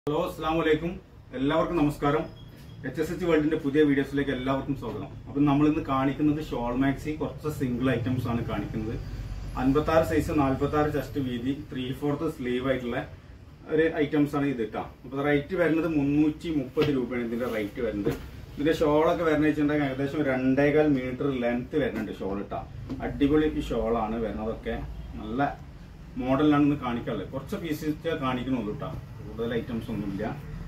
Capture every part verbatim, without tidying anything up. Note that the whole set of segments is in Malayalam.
ഹലോ അസ്സലാമു അലൈക്കും എല്ലാവർക്കും നമസ്കാരം. എച്ച് എസ് എച്ച് വേൾഡിന്റെ പുതിയ വീഡിയോസിലേക്ക് എല്ലാവർക്കും സ്വാഗതം. അപ്പം നമ്മൾ ഇന്ന് കാണിക്കുന്നത് ഷോൾ മാക്സി കുറച്ച് സിംഗിൾ ഐറ്റംസ് ആണ് കാണിക്കുന്നത്. അൻപത്തി ആറ് സൈസ് നാല്പത്തി ആറ് ചെസ്റ്റ് വീതി ത്രീ ഫോർത്ത് സ്ലീവ് ആയിട്ടുള്ള ഒരു ഐറ്റംസ് ആണ് ഇത് ഇട്ടാ. അപ്പൊ റേറ്റ് വരുന്നത് മുന്നൂറ്റി മുപ്പത് രൂപയാണ് ഇതിന്റെ റേറ്റ് വരുന്നത്. ഇതിന്റെ ഷോളൊക്കെ വരുന്ന വെച്ചിട്ടുണ്ടെങ്കിൽ ഏകദേശം രണ്ടേകാൽ മീറ്റർ ലെങ്ത് വരുന്നുണ്ട് ഷോൾ ഇട്ടാ. അടിപൊളി ഷോളാണ് വരുന്നതൊക്കെ, നല്ല മോഡലിലാണെന്ന് കാണിക്കാറുള്ളത്. കുറച്ച് പീസസ് കാണിക്കണുള്ളൂ കേട്ടോ, കൂടുതൽ ഐറ്റംസ് ഒന്നുമില്ല.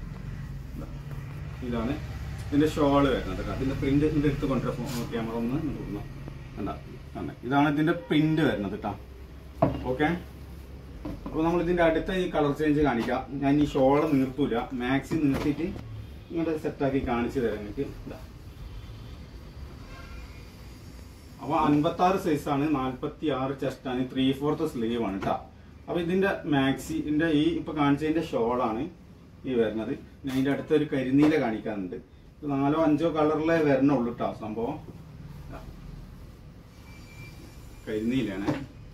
ഇതാണ് ഇതിന്റെ ഷോള് വരുന്നത്. അതിന്റെ പ്രിന്റ് ഇതിന്റെ എടുത്ത് കൊണ്ടുവരാം, ക്യാമറ ഒന്ന് തോന്നുന്നു കണ്ടാ. ഇതാണ് ഇതിന്റെ പ്രിന്റ് വരുന്നത് കേട്ടോ. ഓക്കെ, അപ്പൊ നമ്മൾ ഇതിന്റെ അടുത്ത ഈ കളർ ചേഞ്ച് കാണിക്കാം. ഞാൻ ഈ ഷോള് നിർത്തൂല, മാക്സി നിർത്തിയിട്ട് ഇങ്ങോട്ട് സെറ്റാക്കി കാണിച്ചു തരാം നിങ്ങൾക്ക്. അപ്പൊ അൻപത്തി ആറ് സൈസാണ്, നാല്പത്തി ആറ് ചെസ്റ്റ് ആണ്, ത്രീ ഫോർത്ത് സ്ലീവ് ആണ് കേട്ടോ. അപ്പൊ ഇതിന്റെ മാക്സിന്റെ ഈ ഇപ്പൊ കാണിച്ചതിന്റെ ഷോളാണ് ഈ വരുന്നത്. ഞാൻ ഇതിന്റെ അടുത്തൊരു കരിനീല കാണിക്കാറുണ്ട്. നാലോ അഞ്ചോ കളറിലെ വരണുള്ളൂ കേട്ടോ സംഭവം. കരിനീലാണ്.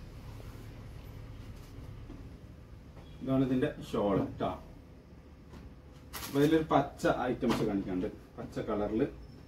ഇതാണ് ഇതിന്റെ ഷോൾ കേട്ടോ. അപ്പൊ ഇതിലൊരു പച്ച ഐറ്റംസ് കാണിക്കാറുണ്ട്, പച്ച കളറില്.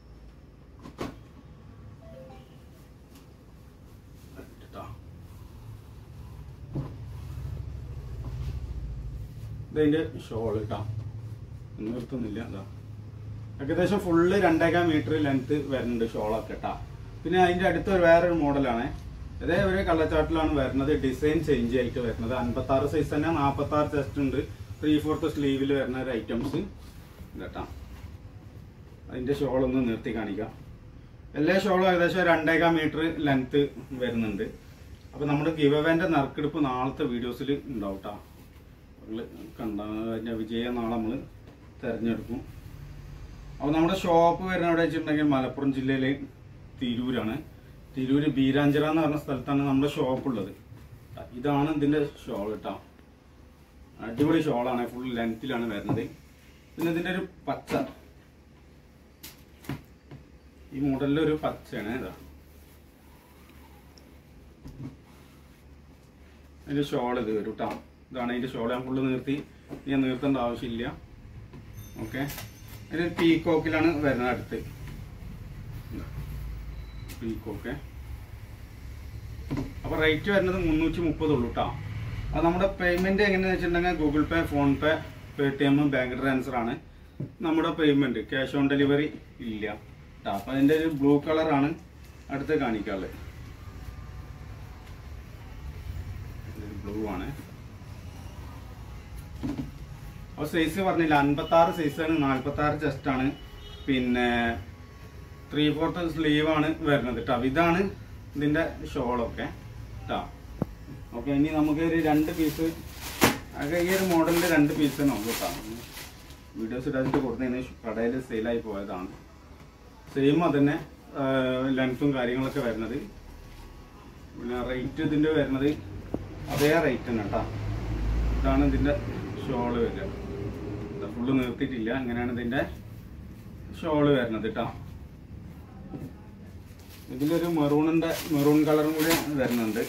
ഇതിന്റെ ഷോൾ കേട്ടോ, നിർത്തുന്നില്ല. അതാ ഏകദേശം ഫുള്ള് രണ്ടേകാൽ മീറ്റർ ലെങ്ത് വരുന്നുണ്ട് ഷോളൊക്കെ കേട്ടാ. പിന്നെ അതിന്റെ അടുത്ത വേറൊരു മോഡലാണ്, അതേ ഒരു കള്ളച്ചാട്ടിലാണ് വരുന്നത്. ഡിസൈൻ ചേഞ്ച് ആയിട്ട് വരുന്നത്. അൻപത്തി ആറ് സൈസ് തന്നെ, നാൽപ്പത്തി ആറ് ചെസ്റ്റ് ഉണ്ട്, ത്രീ ഫോർത്ത് സ്ലീവിൽ വരുന്ന ഒരു ഐറ്റംസ് കേട്ടാ. അതിന്റെ ഷോൾ ഒന്ന് നിർത്തി കാണിക്കാം. എല്ലാ ഷോളും ഏകദേശം രണ്ടേകാൽ മീറ്റർ ലെങ്ത് വരുന്നുണ്ട്. അപ്പൊ നമ്മുടെ ഗിവ് അവേന്റെ നറുക്കെടുപ്പ് നാളത്തെ വീഡിയോസിൽ ഉണ്ടാവും കേട്ടോ. കണ്ട വിജയം നാളെ നമ്മൾ തിരഞ്ഞെടുക്കും. അപ്പൊ നമ്മുടെ ഷോപ്പ് വരുന്ന എവിടെ വെച്ചിട്ടുണ്ടെങ്കിൽ മലപ്പുറം ജില്ലയിലെ തിരൂരാണ്. തിരൂര് ബീരാഞ്ചിറ എന്ന് പറഞ്ഞ സ്ഥലത്താണ് നമ്മുടെ ഷോപ്പ് ഉള്ളത്. ഇതാണ് ഇതിന്റെ ഷോൾ കേട്ടോ. അടിപൊളി ഷോളാണ്, ഫുൾ ലെങ്ത്തിലാണ് വരുന്നത്. പിന്നെ ഇതിന്റെ ഒരു പച്ച, ഈ മോഡലിലൊരു പച്ചയാണ്. ഇതാ അതിന്റെ ഷോൾ ഇത് വരും കേട്ടോ. ഇതാണ് അതിന്റെ ഷോൾ. ഞാൻ ഫുള്ള് നിർത്തി, ഞാൻ നിർത്തേണ്ട ആവശ്യമില്ല. ഓക്കെ, അതിന് പീക്കോക്കിലാണ് വരുന്നത്. അടുത്ത് പീക്കോക്ക്. അപ്പൊ റേറ്റ് വരുന്നത് മുന്നൂറ്റി മുപ്പത് ഉള്ളൂ കേട്ടോ. അത് നമ്മുടെ പേയ്മെന്റ് എങ്ങനെയാണെന്ന് വെച്ചിട്ടുണ്ടെങ്കിൽ Google Pay, Phone Pay, Paytm, bank transfer ആണ് നമ്മുടെ പേയ്മെന്റ്. ക്യാഷ് ഓൺ ഡെലിവറി ഇല്ല കേട്ടോ. അപ്പൊ അതിന്റെ ഒരു ബ്ലൂ കളറാണ് അടുത്ത് കാണിക്കാറുള്ളത്. ബ്ലൂ ആണ്. അപ്പൊ സൈസ് പറഞ്ഞില്ല, അൻപത്തി ആറ് സൈസാണ്, നാല്പത്തി ആറ് ചെസ്റ്റ് ആണ്, പിന്നെ ത്രീ ഫോർത്ത് സ്ലീവ് ആണ് വരുന്നത് കേട്ടോ. ഇതാണ് ഇതിന്റെ ഷോളൊക്കെ കേട്ടോ. ഓക്കെ, ഇനി നമുക്ക് ഒരു രണ്ട് പീസ്, അതൊക്കെ ഈ ഒരു മോഡലിന്റെ രണ്ട് പീസ് തന്നെ ഉള്ളൂ കേട്ടോ. വീഡിയോസ് ഇടാതിട്ട് കൊടുത്തതിന് കടയിൽ സെയിലായി പോയതാണ്. സെയിം അതന്നെ ലെങ്ത്തും കാര്യങ്ങളൊക്കെ വരുന്നത്. പിന്നെ റേറ്റ് ഇതിന്റെ വരുന്നത് അതേ റേറ്റ് തന്നെ കേട്ടോ. ഇതാണ് ഇതിന്റെ ഷോള് വരിക. ഫുള്ള് നിർത്തിയിട്ടില്ല, അങ്ങനെയാണ് ഇതിന്റെ ഷോള് വരുന്നത് കേട്ടോ. ഇതിലൊരു മെറൂണിന്റെ മെറൂൺ കളറും കൂടി വരുന്നുണ്ട്.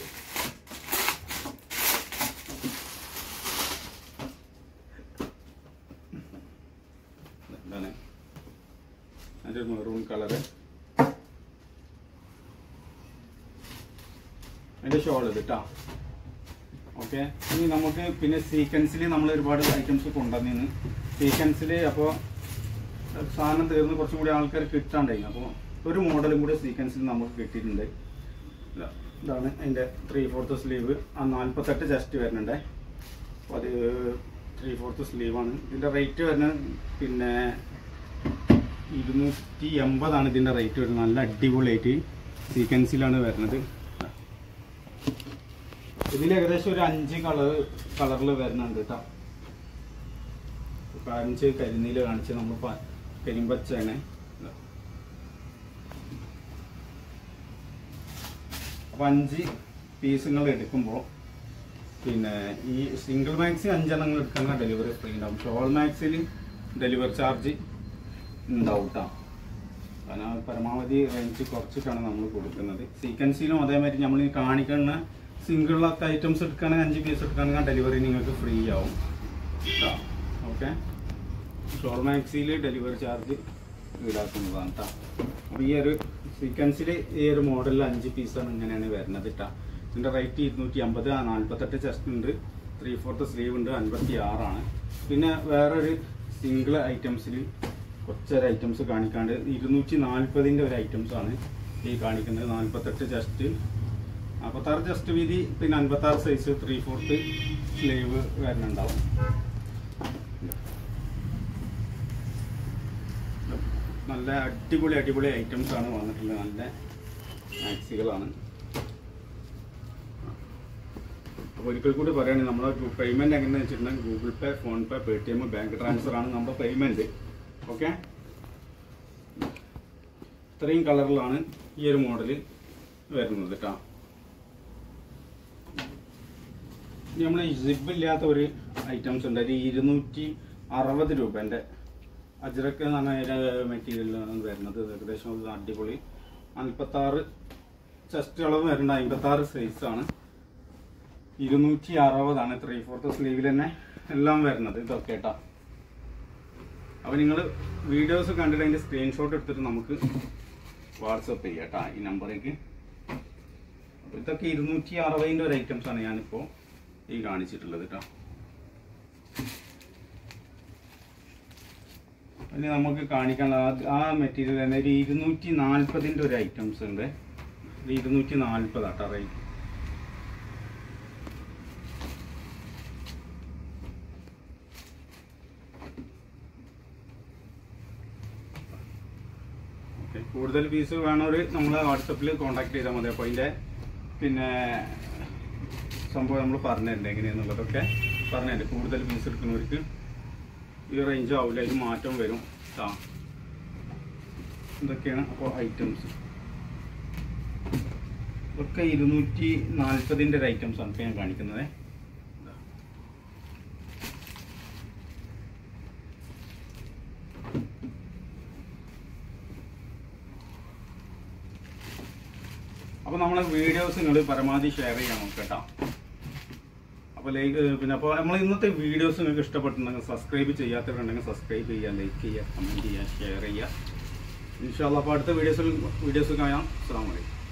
എന്താണ് അതിന്റെ മെറൂൺ കളറ്, അതിന്റെ ഷോൾ ഇത് കേട്ടോ. ഓക്കെ, ഇനി നമുക്ക് പിന്നെ സീക്വൻസിൽ നമ്മൾ ഒരുപാട് ഐറ്റംസ് കൊണ്ടുവന്നിന്ന്. സീക്വൻസിൽ അപ്പോൾ സാധനം തീർന്ന് കുറച്ചും കൂടി ആൾക്കാർ കിട്ടാണ്ടായിരുന്നു. അപ്പോൾ ഒരു മോഡലും കൂടി സീക്വൻസിൽ നമുക്ക് കിട്ടിയിട്ടുണ്ട്. ഇതാണ് അതിൻ്റെ ത്രീ ഫോർത്ത് സ്ലീവ്. ആ നാൽപ്പത്തെട്ട് ചെസ്റ്റ് വരുന്നുണ്ട്. അപ്പോൾ അത് ത്രീ ഫോർത്ത് സ്ലീവാണ്. ഇതിൻ്റെ റേറ്റ് വരുന്നത് പിന്നെ ഇരുന്നൂറ്റി എൺപതാണ് ഇതിൻ്റെ റേറ്റ് വരുന്നത്. നല്ല അടിപൊളിയായിട്ട് സീക്വൻസിലാണ് വരുന്നത്. ഇതിൽ ഏകദേശം ഒരു അഞ്ച് കളർ കളറിൽ വരുന്നുണ്ട് കേട്ടോ. കാണിച്ച് കരിനീല് കാണിച്ച് നമ്മൾ കരിമ്പച്ചാണ്. അപ്പൊ അഞ്ച് പീസുകൾ എടുക്കുമ്പോൾ പിന്നെ ഈ സിംഗിൾ മാക്സി അഞ്ചെണ്ണങ്ങൾ എടുക്കുന്ന ഡെലിവറി ഫ്രീ ഉണ്ടാവും. ഷോൾ മാക്സിൽ ഡെലിവറി ചാർജ് ഉണ്ടാവും കേട്ടോ. കാരണം പരമാവധി റേഞ്ച് കുറച്ചിട്ടാണ് നമ്മൾ കൊടുക്കുന്നത്. സീക്വൻസിലും അതേമാതിരി നമ്മൾ കാണിക്കുന്ന സിംഗിൾ ഐറ്റംസ് എടുക്കുകയാണെങ്കിൽ അഞ്ച് പീസ് എടുക്കുകയാണെങ്കിൽ ഡെലിവറി നിങ്ങൾക്ക് ഫ്രീ ആവും. Okay. ഷോൾ മാക്സിയിൽ ഡെലിവറി ചാർജ് ഈടാക്കുന്നതാണ് കേട്ടോ. അപ്പോൾ ഈ ഒരു സീക്വൻസിൽ ഈ ഒരു മോഡലിൽ അഞ്ച് പീസാണ് ഇങ്ങനെയാണ് വരുന്നത് കേട്ടോ. ഇതിൻ്റെ റേറ്റ് ഇരുന്നൂറ്റി അമ്പത് നാൽപ്പത്തെട്ട് ചെസ്റ്റ് ഉണ്ട്, ത്രീ ഫോർത്ത് സ്ലീവ് ഉണ്ട്, അൻപത്തി ആറാണ്. പിന്നെ വേറൊരു സിംഗിൾ ഐറ്റംസിൽ കുറച്ചൊരു ഐറ്റംസ് കാണിക്കാണ്ട് ഇരുന്നൂറ്റി നാൽപ്പതിൻ്റെ ഒരു ഐറ്റംസാണ് ഈ കാണിക്കുന്നത്. നാൽപ്പത്തെട്ട് ചെസ്റ്റ്, നാൽപ്പത്താറ് ചെസ്റ്റ് വീതി, പിന്നെ അൻപത്താറ് സൈസ് ത്രീ ഫോർത്ത് സ്ലീവ് വരുന്നുണ്ടാവും. നല്ല അടിപൊളി അടിപൊളി ഐറ്റംസ് ആണ് വന്നിട്ടുള്ളത്. നല്ല മാക്സികളാണ്. അപ്പോൾ ഒരിക്കൽ കൂടി പറയുകയാണെങ്കിൽ നമ്മുടെ പേയ്മെൻറ്റ് എങ്ങനെയാണെന്ന് വെച്ചിട്ടുണ്ടെങ്കിൽ Google Pay, Phone Pay, Paytm, bank transfer ആണ് നമ്മുടെ പേയ്മെൻറ്റ്. ഓക്കെ, ഇത്രയും കളറിലാണ് ഈ ഒരു മോഡൽ വരുന്നത് കേട്ടോ. നമ്മൾ സിബ് ഇല്ലാത്ത ഒരു ഐറ്റംസ് ഉണ്ട്. ഒരു ഇരുന്നൂറ്റി അറുപത് രൂപേൻ്റെ അജ്രക്ക് എന്ന് പറഞ്ഞ മെറ്റീരിയലാണ് വരുന്നത്. ഏകദേശം അത് അടിപൊളി അൻപത്താറ് ചെസ്റ്റ് അളവ് വരുന്നുണ്ട്, അമ്പത്താറ് സൈസാണ്, ഇരുന്നൂറ്റി അറുപതാണ്. ത്രീ ഫോർത്ത് സ്ലീവിൽ തന്നെ എല്ലാം വരുന്നത് ഇതൊക്കെ കേട്ടോ. അപ്പോൾ നിങ്ങൾ വീഡിയോസ് കണ്ടിട്ട് അതിൻ്റെ സ്ക്രീൻഷോട്ട് എടുത്തിട്ട് നമുക്ക് വാട്സപ്പ് ചെയ്യാം കേട്ടോ ഈ നമ്പറേക്ക്. അപ്പോൾ ഇതൊക്കെ ഇരുന്നൂറ്റി അറുപതിൻ്റെ ഒരു ഐറ്റംസാണ് ഞാനിപ്പോൾ ഈ കാണിച്ചിട്ടുള്ളത് കേട്ടോ. ഇനി നമുക്ക് കാണിക്കാൻ ആ മെറ്റീരിയൽ തന്നെ ഒരു ഇരുന്നൂറ്റി നാൽപ്പതിൻ്റെ ഒരു ഐറ്റംസ് ഉണ്ട്. ഒരു ഇരുന്നൂറ്റി നാൽപ്പതാട്ടോ റേറ്റ്. ഓക്കെ, കൂടുതൽ പീസ് വേണവർ നമ്മൾ വാട്സപ്പിൽ കോൺടാക്ട് ചെയ്താൽ മതി. അപ്പോൾ അതിൻ്റെ പിന്നെ സംഭവം നമ്മൾ പറഞ്ഞുതരണ്ടേ എങ്ങനെയാണെന്നുള്ളതൊക്കെ പറഞ്ഞുതരണ്ടേ. കൂടുതൽ പീസ് എടുക്കുന്നവർക്ക് ഈ റേഞ്ച് ആവില്ല, ഇത് മാറ്റം വരും ആ. ഇതൊക്കെയാണ് അപ്പോൾ ഐറ്റംസ്. ഇതൊക്കെ ഇരുന്നൂറ്റി നാൽപ്പതിൻ്റെ ഒരു ഐറ്റംസ് ആണ് ഇപ്പോൾ ഞാൻ കാണിക്കുന്നത്. അപ്പോൾ നമ്മളെ വീഡിയോസ് നിങ്ങൾ പരമാവധി ഷെയർ ചെയ്യാൻ നോക്കുക കേട്ടോ. അപ്പോൾ ലൈക്ക് പിന്നെ അപ്പോൾ നമ്മൾ ഇന്നത്തെ വീഡിയോസ് നിങ്ങൾക്ക് ഇഷ്ടപ്പെട്ടിട്ടുണ്ടെങ്കിൽ സബ്സ്ക്രൈബ് ചെയ്യാത്തവരുണ്ടെങ്കിൽ സബ്സ്ക്രൈബ് ചെയ്യുക, ലൈക്ക് ചെയ്യുക, കമൻറ്റ് ചെയ്യുക, ഷെയർ ചെയ്യുക. ഇൻഷാ അല്ലാഹ് അപ്പോൾ അടുത്ത വീഡിയോസിൽ വീഡിയോസ് കാണാം. അസ്സലാമു അലൈക്കും.